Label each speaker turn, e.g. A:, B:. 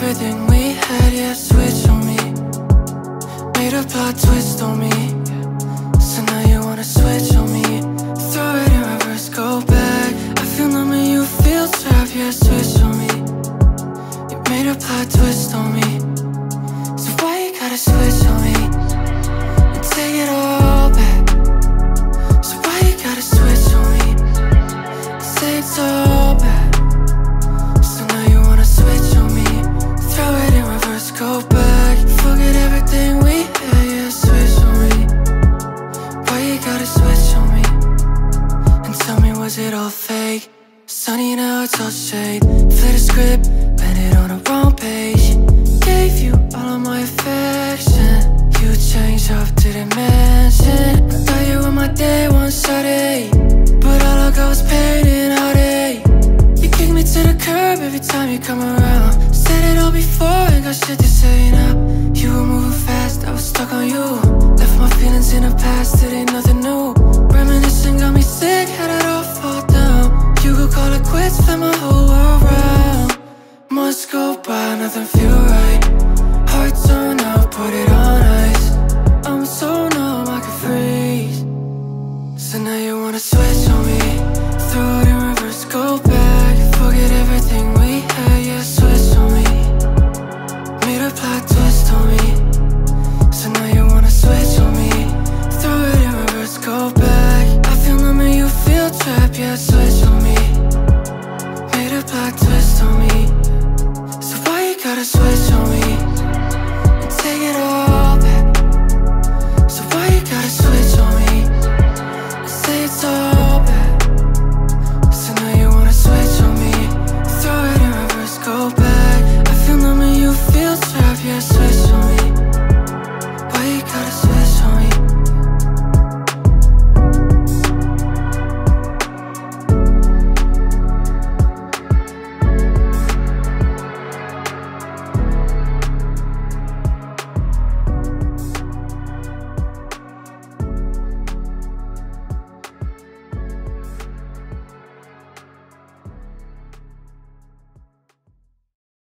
A: everything we had, yeah, switch on me. Made a plot twist on me. So now you wanna switch on me. Throw it in reverse, go back. I feel numb and you feel trapped, yeah, switch on me. You made a plot twist on me. So why you gotta switch on me and take it all back? So why you gotta switch on me? Say it's all bad. So now you wanna switch on me. Throw it in reverse, go back. Forget everything we had, yeah, switch on me. Why you gotta switch on me? And tell me, was it all fake? Sunny now, it's all shade. Flip the script, landed on the wrong page. Gave you all of my affection. You changed up, didn't mention. I thought you were my day one Saturday, but all I got was pain and heartache. You kick me to the curb every time you come around. Said it all before, ain't got shit to say now. You were moving fast, I was stuck on you. Left my feelings in the past, it ain't nothing new. Reminiscing got me sick, had it all fall down. You could call it quits, spent my whole